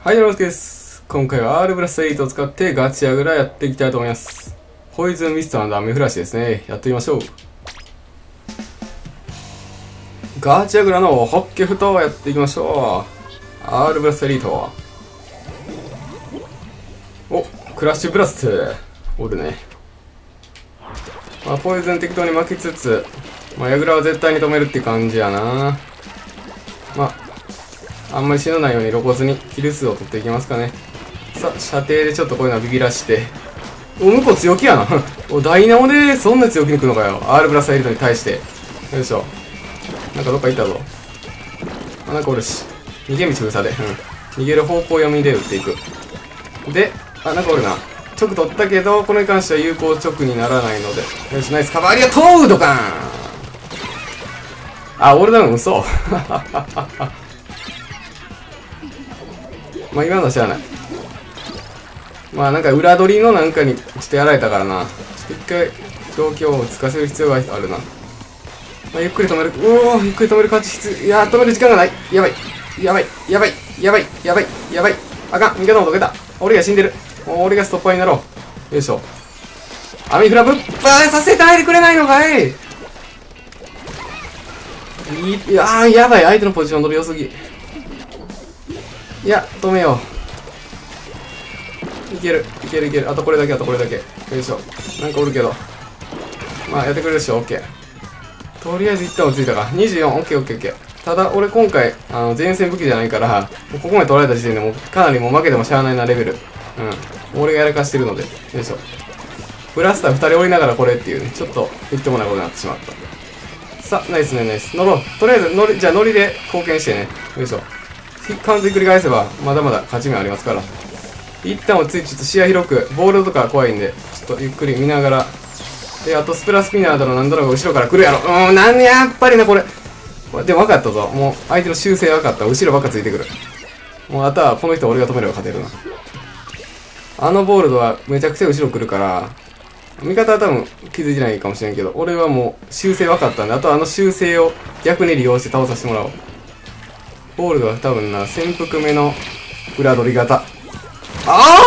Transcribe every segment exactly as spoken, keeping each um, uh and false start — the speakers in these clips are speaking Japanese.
はい、よろしくです。今回は R ブラストエイトを使ってガチアグラやっていきたいと思います。ポイズンミスト&アメフラシですね。やってみましょう。ガチアグラのホッケフトをやっていきましょう。R ブラストエイト。お、クラッシュブラスト。おるね。まあ、ポイズン適当に巻きつつ、まあ、ヤグラは絶対に止めるっていう感じやな。まああんまり死なないように露骨にキル数を取っていきますかね。さあ、射程でちょっとこういうのはビビらして。お、向こう強気やな。お、ダイナモでそんな強気に来るのかよ。R ブラストエイトに対して。よいしょ。なんかどっか行ったぞ。あ、なんかおるし。逃げ道封鎖で。うん。逃げる方向読みで撃っていく。で、あ、なんかおるな。直取ったけど、これに関しては有効直にならないので。よし、ナイスカバーありがとうドカーン。あ、オールダウン嘘。まあ今のは知らない。まあなんか裏取りのなんかにちょっとやられたからな。ちょっと一回状況をつかせる必要があるな。まあ、ゆっくり止める。うおー、ゆっくり止める価値必要。いやー、止める時間がない。やばい。やばい。やばい。やばい。やばい。やばい。あかん。味方も溶けた。俺が死んでる。俺がストッパーになろう。よいしょ。網フラぶっぱーさせてあげてくれないのかい。いいやー、やばい。相手のポジション取り良すぎ。いや、止めよう。いける、いけるいける。あとこれだけ、あとこれだけ。よいしょ。なんかおるけど。まあ、やってくれるでしょ、オッケー。とりあえず一旦落ち着いたか。にじゅうよん、オッケーオッケーオッケー。ただ、俺今回、あの、前線武器じゃないから、ここまで取られた時点でもう、かなりもう負けてもしゃあないなレベル。うん。俺がやらかしてるので。よいしょ。ブラスターふたりおりながらこれっていうね、ちょっと言ってもないことになってしまった。さあ、ナイスね、ナイス。乗ろう。とりあえず、乗り、じゃあ乗りで貢献してね。よいしょ。完全繰り返せばまだまだ勝ち目ありますから。一旦落ち着いてちょっと視野広く、ボールとか怖いんでちょっとゆっくり見ながら。で、あとスプラスピナーだろなんだろうが後ろから来るやろ。うーん、なんでやっぱりなこれ。でも分かったぞ。もう相手の修正分かった。後ろばっかついてくる。もうあとはこの人俺が止めれば勝てるな。あのボールドはめちゃくちゃ後ろ来るから、味方は多分気づいてないかもしれんけど、俺はもう修正分かったんで、あとはあの修正を逆に利用して倒させてもらおう。ボールドは多分な、潜伏目の裏取り型。ああ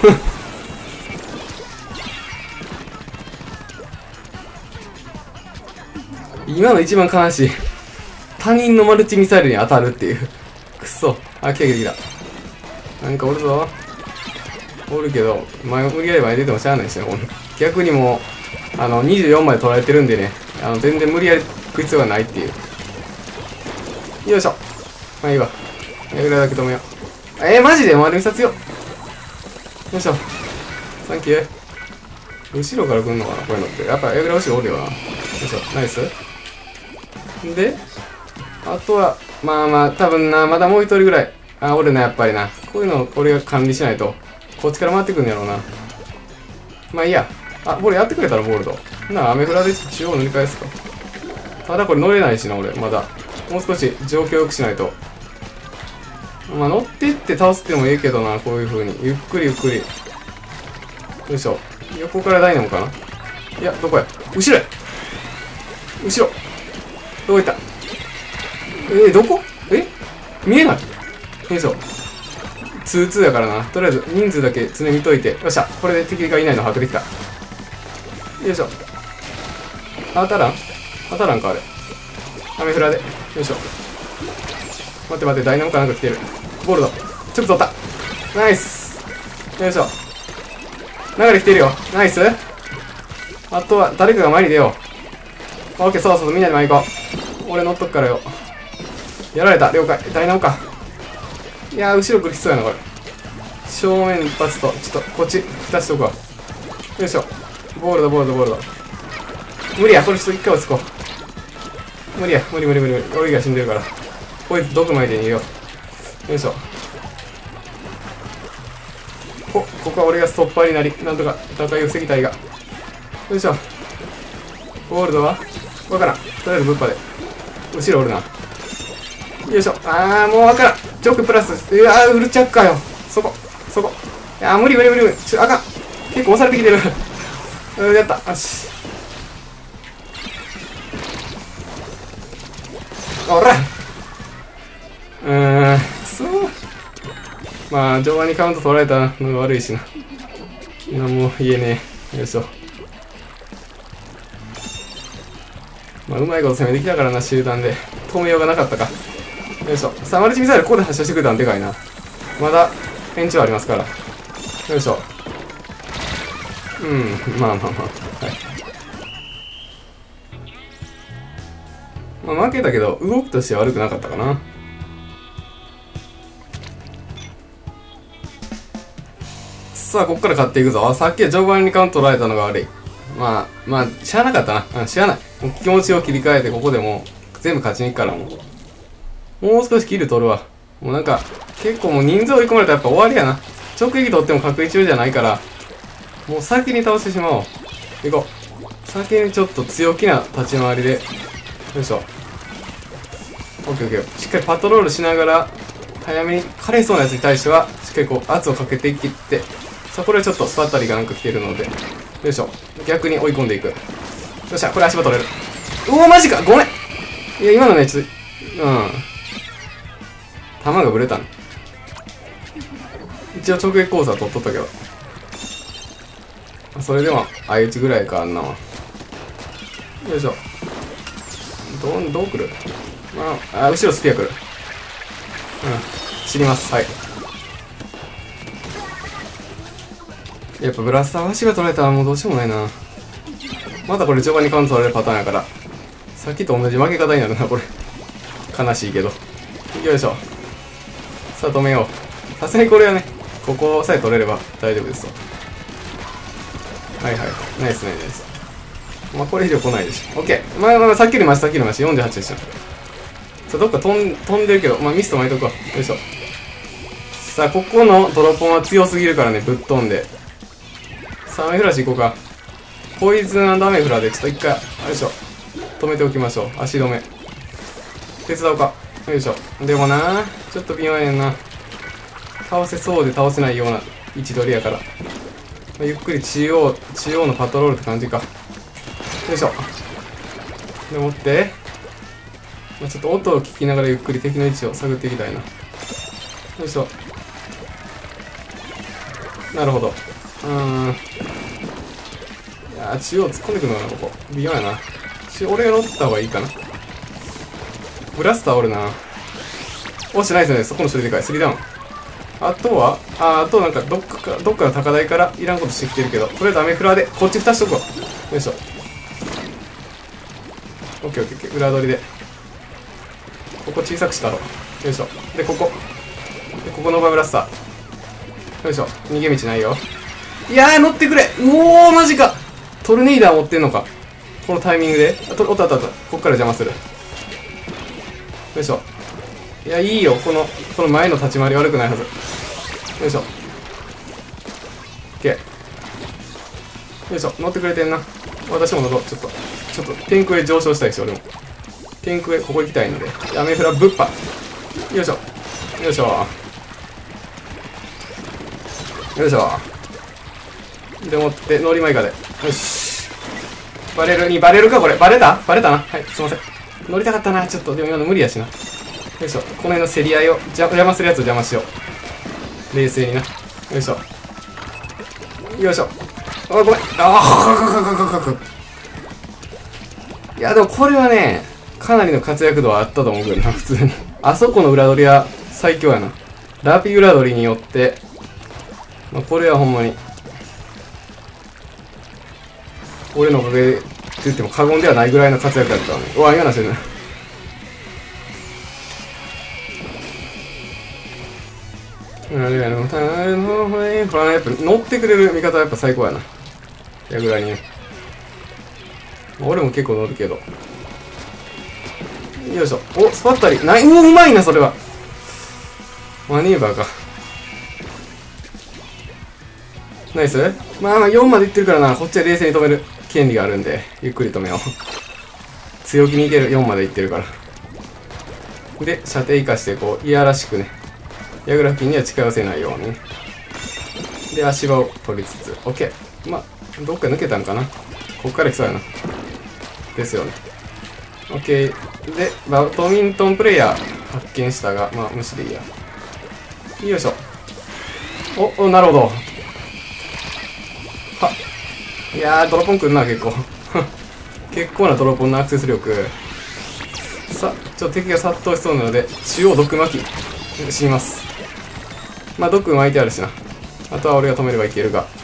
今の一番悲しい。他人のマルチミサイルに当たるっていう。くっそ。あ、来た来た来た。なんかおるぞ。おるけど、前無理やり前出てもしゃあないしね。逆にもう、あの、にじゅうよんまで取られてるんでね、あの、全然無理やり食い必要がないっていう。よいしょ。まあいいわ。やぐらだけ止めよう。えー、マジで丸みさ強っ。よいしょ。サンキュー。後ろから来んのかなこういうのって。やっぱやぐら後ろおるよな。よいしょ。ナイス。で、あとは、まあまあ、多分な、まだもう一人ぐらい。あ、おるな、やっぱりな。こういうのを俺が管理しないと、こっちから回ってくんやろうな。まあいいや。あ、これやってくれたらボールド。なあ、アメフラでちょっと中央塗り返すか。ただこれ乗れないしな、俺。まだ。もう少し状況良くしないと。まあ乗ってって倒すってもいいけどな、こういう風に。ゆっくりゆっくり。よいしょ。横からダイナモかないや、どこや後ろや後ろどこ行ったえー、どこえ見えないよいしょ。ツーツーやからな。とりあえず人数だけ常に見といて。よっしゃ。これで敵がいないの把握できた。よいしょ。当たらん当たらんかあれ。アメフラで。よいしょ。待って待って、ダイナモかなんか来てる。ボールド。ちょっと取った。ナイス。よいしょ。流れ来てるよ。ナイス。あとは、誰かが前に出よう。オッケー、そうそう、みんなで前行こう。俺乗っとくからよ。やられた。了解。ダイナモか。いやー、後ろ来る必要やな、これ。正面一発と、ちょっと、こっち、蓋しとくわ。よいしょ。ボールド、ボールド、ボールド。無理や、これちょっと一回落ち着こう。無理や、無理無理無理無理。俺が死んでるから。こいつ毒巻いて逃げよう。よいしょ。こ、ここは俺がストッパーになり、なんとか戦いを防ぎたいが。よいしょ。ゴールドはわからん。とりあえずぶっぱで。後ろおるな。よいしょ。あー、もうわからん。直プラス。うわー、ウルチャックかよ。そこ、そこ。いやー、無理無理無理無理。ちょ、あかん。結構押されてきてる。うん、やった。よし。おらうーん、そう。 まあ序盤にカウント取られたのが悪いしな。何も言えねえ。よいしょ。まあうまいこと攻めてきたからな、集団で止めようがなかったか。よいしょ。さあマルチミサイルここで発射してくれたのでかいな。まだ延長ありますから。よいしょ。うん、まあまあまあ。はい。まあ負けたけど、動きとしては悪くなかったかな。さあ、こっから勝っていくぞ。さっきは序盤にカウント取られたのが悪い。まあ、まあ、しゃあなかったな。うん、しゃあない。もう気持ちを切り替えて、ここでもう、全部勝ちに行くからもう。もう少しキル取るわ。もうなんか、結構もう人数追い込まれたらやっぱ終わりやな。直撃取っても確率じゃないから、もう先に倒してしまおう。行こう。先にちょっと強気な立ち回りで。よいしょ。オッケーオッケー。しっかりパトロールしながら、早めに枯れそうなやつに対しては、しっかりこう圧をかけていって、さあこれはちょっとスパッタリがなんか来てるので、よいしょ。逆に追い込んでいく。よっしゃ、これ足場取れる。うお、マジかごめんいや、今のね、ちょっと、うん。弾がぶれたの。一応直撃コースは取っとったけど。それでも、相打ちぐらいかあんなは。よいしょ。どう、どう来るまあ、あ、後ろスピア来る。うん。知ります。はい。やっぱブラスター足が取られたらもうどうしようもないな。またこれ序盤にカウント取られるパターンやから。さっきと同じ負け方になるな、これ。悲しいけど。よいしょ。さあ止めよう。さすがにこれはね、ここさえ取れれば大丈夫ですわ。はいはい。ナイスナイス。まあこれ以上来ないでしょ。オッケー。まあまあさっきよりマシ、さっきよりマシ。よんじゅうはちでした。さあどっか飛ん飛んでるけど、まあミスト巻いとくわ。よいしょ。さあここのドロップは強すぎるからね、ぶっ飛んで。さあアメフラシ行こうか。ポイズン&アメフラでちょっと一回、よいしょ。止めておきましょう。足止め。手伝おうか。よいしょ。でもな、ちょっと微妙やねんな。倒せそうで倒せないような位置取りやから。ゆっくり中央、中央のパトロールって感じか。よいしょ。でもって、まあ、ちょっと音を聞きながらゆっくり敵の位置を探っていきたいな。よいしょ。なるほど。うーん。いやー、中央突っ込んでくるのかな、ここ。微妙やな。俺が乗った方がいいかな。ブラスターおるな。おし、ナイスね。そこの処理でかい。スリーダウン。あとは、あ、あとなんかどっかか、どっかの高台からいらんことしてきてるけど、とりあえずアメフラでこっち蓋しとくわ。よいしょ。オッケーオッケーオッケー。裏取りで。ここ小さくしたろ。よいしょ。で、ここ。で、ここノーバーブラスター。よいしょ。逃げ道ないよ。いやー、乗ってくれ。うおー、マジか。トルネイダー持ってんのか。このタイミングで。あ、と、おったおったおった。こっから邪魔する。よいしょ。いや、いいよ。この、この前の立ち回り悪くないはず。よいしょ。オッケー。よいしょ。乗ってくれてんな。私も乗ろう。ちょっと、ちょっと、天空へ上昇したいし、俺も。天空へ、ここ行きたいので。アメフラぶっぱ。よいしょ。よいしょ。よいしょ。でもって、乗り前かで。よし。バレるに、バレるかこれ。バレたバレたな。はい、すいません。乗りたかったな。ちょっと、でも今の無理やしな。よいしょ。この辺の競り合いを、じゃ邪魔するやつを邪魔しよう。冷静にな。よいしょ。よいしょ。あ、ごめん。ああ、いや、でもこれはね、かなりの活躍度はあったと思うけどな、普通に。あそこの裏取りは最強やな。ラピ裏取りによって、まあ、これはほんまに、俺のおかげって言っても過言ではないぐらいの活躍だったわね。うわ、嫌なしてるな。あれやな、やっぱ乗ってくれる味方はやっぱ最高やな。やぐらいにね。俺も結構乗るけど。よいしょ。お、スパッタリ。ない、うお、うまいな、それは。マニーバーか。ナイス。まあまあよんまでいってるからな。こっちは冷静に止める権利があるんで、ゆっくり止めよう。強気にいける。よんまでいってるから。で、射程生かして、こう、いやらしくね。矢倉付近には近寄せないように。で、足場を取りつつ。オッケー。まあ、どっか抜けたんかな。こっから来そうやな。ですよね。オッケー。で、バドミントンプレイヤー発見したが、まあ、無視でいいや。よいしょ。 お、お、なるほど。は。いやー、ドロポンくんな、結構。結構なドロポンのアクセス力。さ、ちょっと敵が殺到しそうなので、中央毒巻き、死にます。まあ、毒巻いてあるしな。あとは俺が止めればいけるが。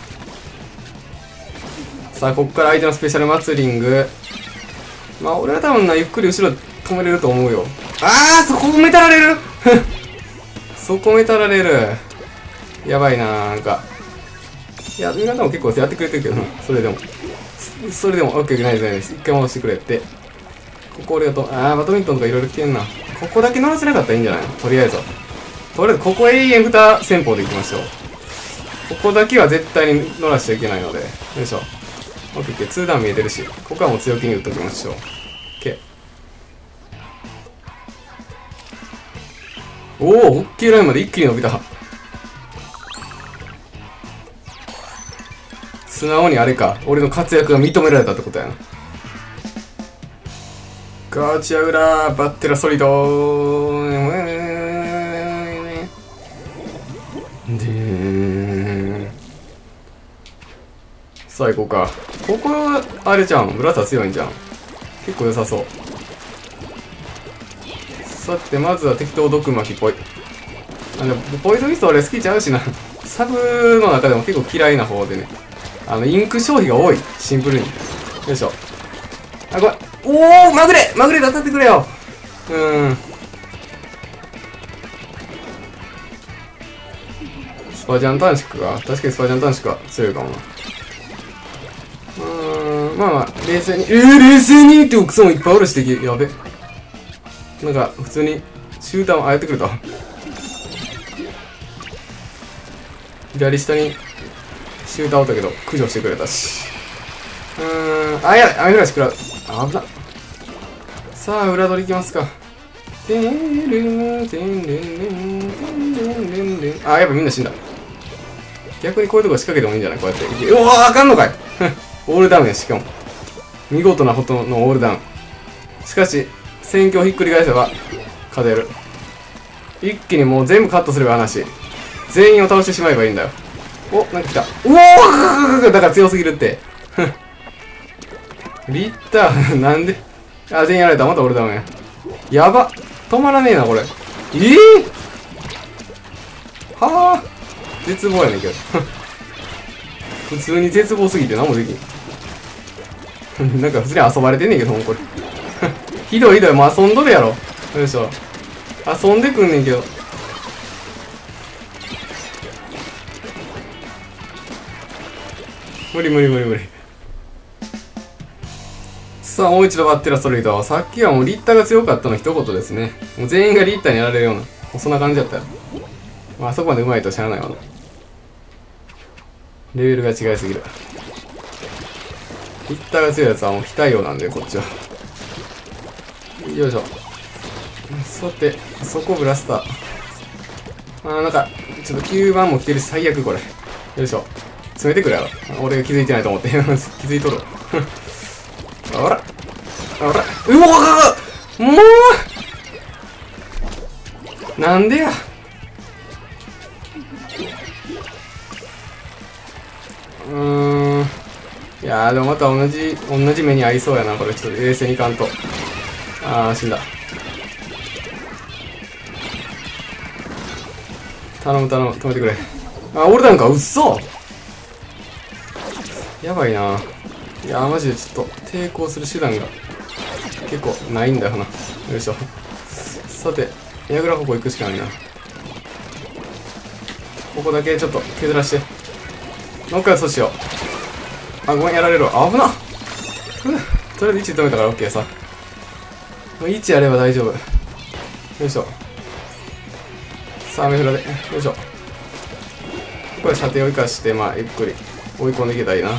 さあ、こっから相手のスペシャルマツリング。まあ、俺は多分な、ゆっくり後ろ止めれると思うよ。あー、そこめたられるそこめたられる。やばいな、なんか。いや、味方も結構やってくれてるけどな、それでも。それでも、オッケー、ないですね。一回戻してくれって。ここ俺がと、あー、バドミントンとかいろいろ来てんな。ここだけ乗らせなかったらいいんじゃないの、とりあえずは。とりあえず、ここ永遠二戦法でいきましょう。ここだけは絶対に乗らしちゃいけないので。よいしょ。オッケー、オッケー、ツーダウン見えてるし。ここはもう強気に打っときましょう。オッケー。おー、オッケーラインまで一気に伸びた。素直にあれか、俺の活躍が認められたってことやな。ガーチャウラーバッテラソリドーでーん。さあ行こうか。ここはあれじゃん、ブラザー強いんじゃん。結構良さそう。さてまずは適当毒巻きっぽい。あ、でもポイズンミスト俺好きちゃうしな。サブの中でも結構嫌いな方でね、あのインク消費が多い、シンプルに。よいしょ。あ、これ、おお、まぐれまぐれで当たってくれよ。うーん。スパジャン短縮か。確かにスパジャン短縮は強いかもな。うーん、まあまあ、冷静に。えー、冷静にってクソもいっぱいおるし敵。やべ。なんか、普通に、集団をあやってくれた。左下に、集団おったけど、駆除してくれたし。うーん、あ、やばい、雨降らし食らう。あ危な。さあ、裏取りいきますか。てんれん、てんれんれん、てんれんれんれん。あ、やっぱみんな死んだ。逆にこういうとこ仕掛けてもいいんじゃない、こうやって。うわー、あかんのかいオールダウンや、しかも。見事なことのオールダウン。しかし、戦況をひっくり返せば、勝てる。一気にもう全部カットすれば話。全員を倒してしまえばいいんだよ。お、なんか来た。うおーだから強すぎるって。リッター、なんであ、全員やられた。また俺ダメや。やば。止まらねえな、これ。えぇ、ー、はあ。絶望やねんけど。普通に絶望すぎて何もできん。なんか普通に遊ばれてんねんけど、もうこれ。ひどいひどい。もう遊んどるやろ。よいしょ。遊んでくんねんけど。無理無理無理無理。さあ、もう一度バッテラストリート。さっきはもうリッターが強かったの一言ですね。もう全員がリッターにやられるような。もうそんな感じだったよ。まあ、あそこまで上手いと知らないわな。レベルが違いすぎる。リッターが強いやつはもう非対応なんで、こっちは。よいしょ。さて、そこブラスター。あー、なんか、ちょっときゅうばんも来てるし、最悪これ。よいしょ。詰めてくれやろ。俺が気づいてないと思って。気づいとる。あら。あら。うわもうなんでや。うーん。いやー、でもまた同じ、同じ目に合いそうやな、これ。ちょっと冷静にいかんと。あー、死んだ。頼む頼む、止めてくれ。あ、俺なんか、うっそやばいな。いやー、マジでちょっと、抵抗する手段が、結構、ないんだよな。よいしょ。さて、矢倉ここ行くしかないな。ここだけちょっと、削らして。もう一回そうしよう。あ、ごめん、やられるわ。危なっ。とりあえずいち止めたから OK さ。いちやれば大丈夫。よいしょ。さあ、雨降らで。よいしょ。これ射程を生かして、まあ、ゆっくり追い込んでいけたらいいな。よ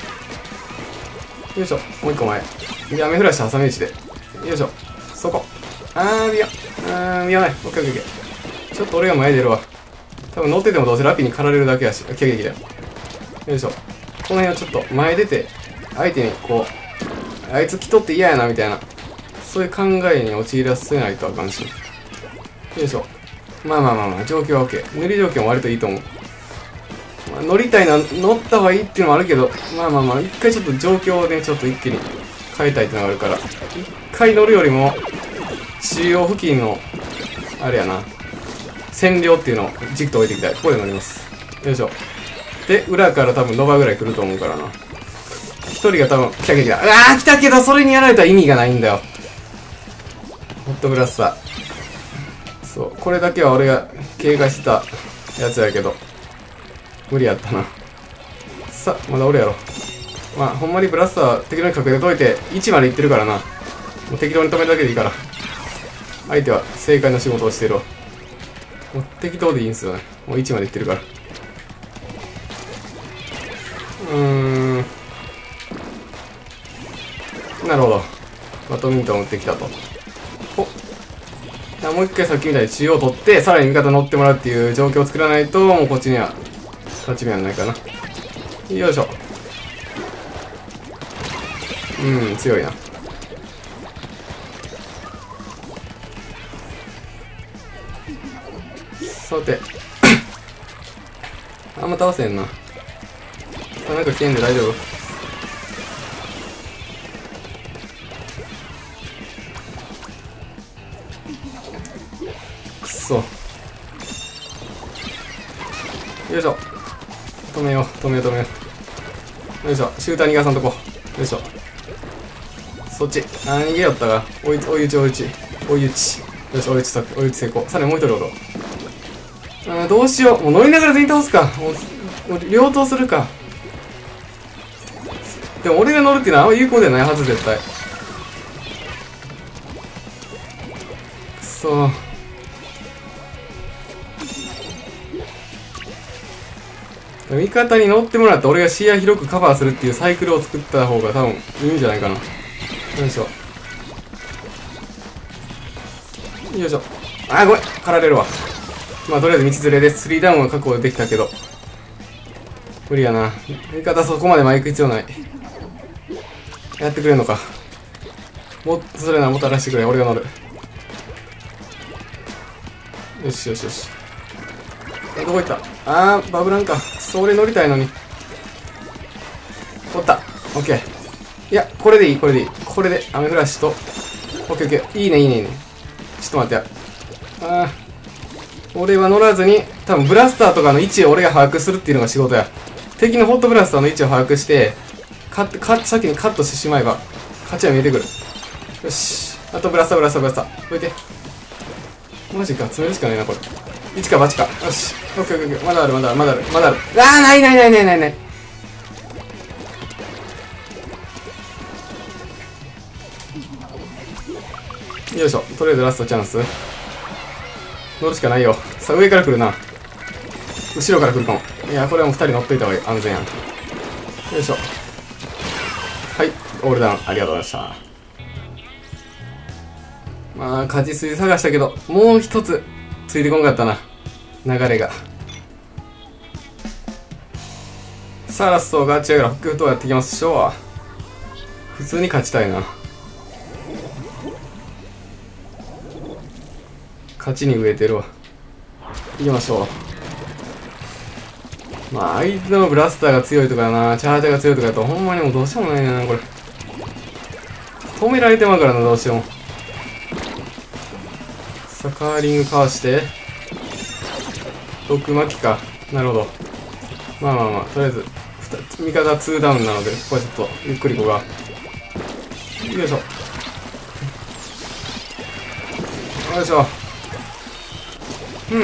いしょ。もう一個前。で、雨降らして挟み撃ちで。よいしょ。そこ。あー、見よ。あー、見よない。オッケーオッケーオッケー。ちょっと俺が前出るわ。多分乗っててもどうせラピに狩られるだけやし。オッケーオッケーオッケー。よいしょ。この辺をちょっと前出て、相手にこう、あいつ来とって嫌やなみたいな、そういう考えに陥らせないとあかんし。よいしょ。まあまあまあまあ、状況は OK。塗り状況も割といいと思う。 まあ、乗りたいのは乗った方がいいっていうのもあるけど、まあまあまあ、一回ちょっと状況をね、ちょっと一気に変えたいっていうのがあるから、一回乗るよりも、中央付近の、あれやな、占領っていうのを軸と置いていきたい。ここで乗ります。よいしょ。で、裏から多分ノバぐらい来ると思うからな。一人が多分、来た来た来た。うわー来たけど、それにやられたら意味がないんだよ。ホットブラスター。そう、これだけは俺が警戒してたやつやけど、無理やったな。さあ、まだおるやろ。まあ、ほんまにブラスター適当に隠れといて、いちまでいってるからな。もう適当に止めるだけでいいから。相手は正解の仕事をしてるわ。もう適当でいいんすよね。もういちまでいってるから。うーん。なるほど。バドミントンを打ってきたと。おもう一回さっきみたいに中央を取って、さらに味方乗ってもらうっていう状況を作らないと、もうこっちには勝ち目はないかな。よいしょ。うん、強いな。さて。あんま倒せんな。あ、なんか来てんで大丈夫？くそ。よいしょ。止めよう、止めよう、止めよう。よいしょ。シューター逃がさんとこ。よいしょ。そっち。あー、逃げよったが。追い、追い打ち、追い打ち。追い打ち。よし、追い打ち、追い打ち成功。さらにもう一人おろう。あー、どうしよう。もう乗りながら全員倒すか。もう、もう両刀するか。でも俺が乗るっていうのはあんま有効ではないはず、絶対。くそー。味方に乗ってもらって俺が視野広くカバーするっていうサイクルを作った方が多分いいんじゃないかな。よいしょ。よいしょ。あー、ごめん。狩られるわ。まあ、とりあえず道連れでスリーダウンは確保できたけど。無理やな。味方そこまでマイク必要ない。やってくれんのか。もっとそれならもっと荒らしてくれ。俺が乗る。よしよしよし。え、どこ行った？あー、バブランか。それ乗りたいのに。おった。オッケー。いや、これでいい、これでいい。これで、アメフラッシュと、オッケーオッケー。いいね、いいね、いいね。ちょっと待ってや。あー。俺は乗らずに、多分ブラスターとかの位置を俺が把握するっていうのが仕事や。敵のホットブラスターの位置を把握して、カット、カット、先にカットしてしまえば、勝ちは見えてくる。よし。あとブラスター、ブラスター、ブラスター。どいて。マジか、詰めるしかないな、これ。いちかはちか。よし。オッケーオッケーオッケー。まだある、まだある、まだある、まだある。あー、ないないないないないない。よいしょ。とりあえずラストチャンス。乗るしかないよ。さあ、上から来るな。後ろから来るかも。いや、これはもうふたり乗っといた方が安全やん。よいしょ。はい。オールダウン。ありがとうございました。まあ、勝ち筋探したけど、もう一つ、ついてこんかったな。流れが。さあ、ラストガチャグラフックとやっていきましょう。普通に勝ちたいな。勝ちに植えてるわ。行きましょう。まあ、相手のブラスターが強いとかな、チャージャーが強いとかだと、ほんまにもうどうしようもないな、これ。止められてまうからな、どうしても。さあ、カーリングかわして。毒巻きか。なるほど。まあまあまあ、とりあえず、味方ツーダウンなので、ここはちょっと、ゆっくりここが。よいしょ。よいしょ。うん。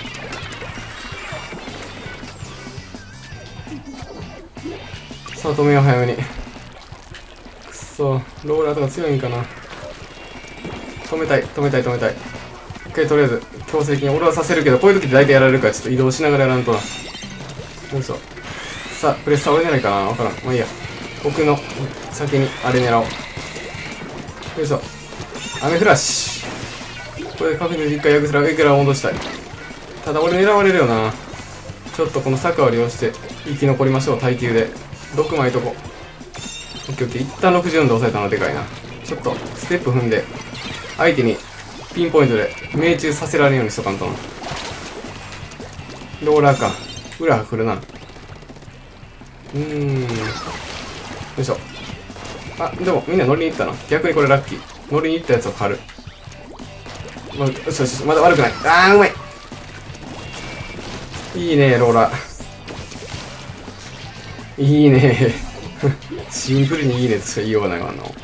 さあ、止めよう、早めに。くっそ、ローラーとか強いんかな。止めたい、止めたい、止めたい。一回とりあえず、強制的に俺はさせるけど、こういう時って大体やられるから、ちょっと移動しながらやらんとな。よいしょ。さあ、プレッサー俺狙いかな、わからん。まあいいや。奥の先にあれ狙おう。よいしょ。雨フラッシュ。これで確実に一回ヤグスラ上から戻したい。ただ俺狙われるよな。ちょっとこの坂を利用して生き残りましょう、耐久で。ろくまいとこ。オッケーオッケー。一旦ろくじゅうよんで抑えたのはでかいな。ちょっとステップ踏んで、相手にピンポイントで命中させられるようにしとかんとな。ローラーか。 裏が来るな。うーん。よいしょ。あ、でもみんな乗りに行ったな。逆にこれラッキー。乗りに行ったやつを狩る。ま、よしよしよし、まだ悪くない。あー、うまい。いいね、ローラ。いいね。シンプルにいいねとしか言いようがないわ、あの。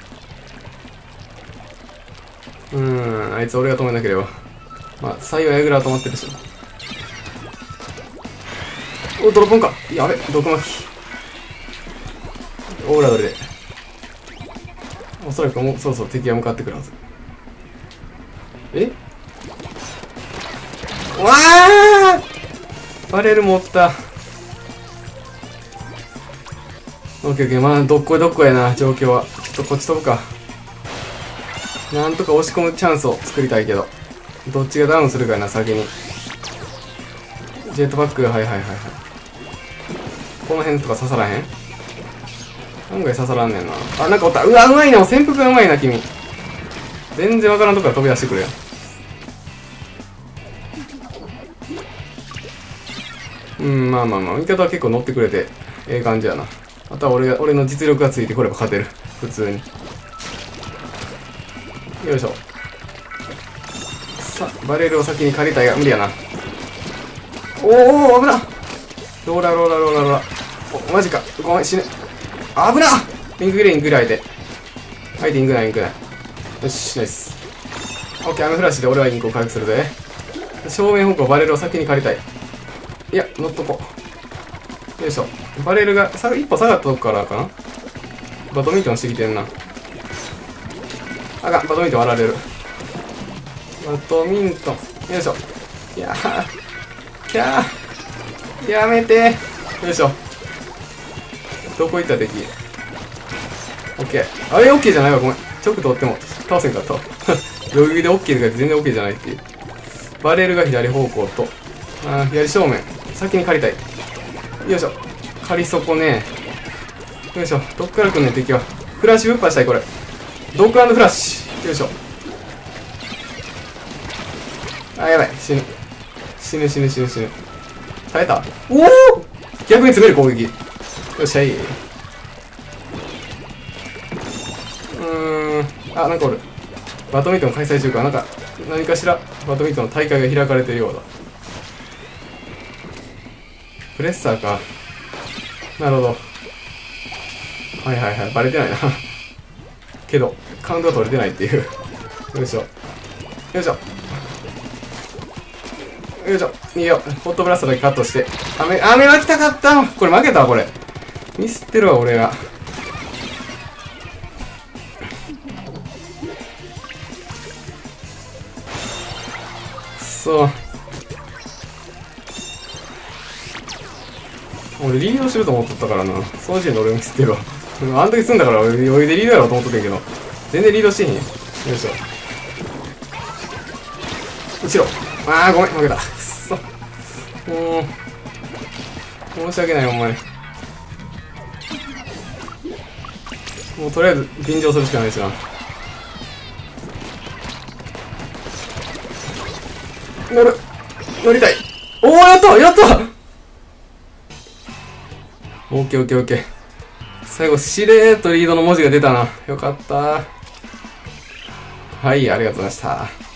うーん、あいつ俺が止めなければ。まあ、幸いヤグラは止まってるし。お、ドロップンか。やべ、毒巻き。オーラドルで。おそらくもうそろそろ敵が向かってくるはず。えわあバレル持った。オッケーオッケー、まあ、どっこいどっこいやな、状況は。ちょっとこっち飛ぶか。なんとか押し込むチャンスを作りたいけど。どっちがダウンするかやな、先に。ジェットパック、はいはいはいはい。この辺とか刺さらへん？案外刺さらんねんな。あ、なんかおった。うわ、うまいな。潜伏がうまいな、君。全然わからんとこから飛び出してくるやん。うん、まあまあまあ。味方は結構乗ってくれて、ええ感じやな。あとは俺が、俺の実力がついてこれば勝てる。普通に。よいしょ。さあ、バレルを先に借りたいが、無理やな。おお、危な。ローラーローラーローラーローラー。お、マジか。ごめん、死ぬ。危な。インクグレイングライで。はい、インクない、インクない。よし、ナイス。オッケー、雨フラッシュで俺はインクを回復するぜ。正面方向、バレルを先に借りたい。いや、乗っとこう。よいしょ。バレルがさ一歩下がったとこからかな。バドミントンしてきてんな。あかん、バドミントン割られる。バドミントン。よいしょ。いやー。キャー。やめて。よいしょ。どこ行った敵。オッケー。あれ、オッケーじゃないわ。ごめん。直通っても倒せんかったわ。余裕でオッケーとか言って全然オッケーじゃないっていう。バレルが左方向と。あー、左正面。先に借りたい。よいしょ。借り損ね。よいしょ。どっから来んねん、敵は。フラッシュぶっ破したい、これ。ドッグ&フラッシュ。よいしょ。あ、やばい。死ぬ。死ぬ死ぬ死ぬ死ぬ。耐えた？おお逆に詰める攻撃。よっしゃい。うーん。あ、なんかおる。バドミントン開催中か。なんか、何かしらバドミントンの大会が開かれてるようだ。プレッサーか。なるほど。はいはいはい。バレてないな。けど、カウントが取れてないっていう。よいしょ。よいしょ。よいしょ。逃げよう。ホットブラストだけカットして。雨、雨は来たかったこれ負けたわ、これ。ミスってるわ、俺が。くそ。俺リードしてると思っとったからな。その時点で俺ミスってるわ。あの時済んだから俺余裕でリードやろうと思っとったんやけど。全然リードしてへんやん。よいしょ。後ろ。あー、ごめん、負けた。くっそ。もう、申し訳ない、お前。もうとりあえず便乗するしかないしな。乗る。乗りたい。おー、やったやったオッケーオッケーオッケー。最後、しれーっとリードの文字が出たな。よかった。はい、ありがとうございました。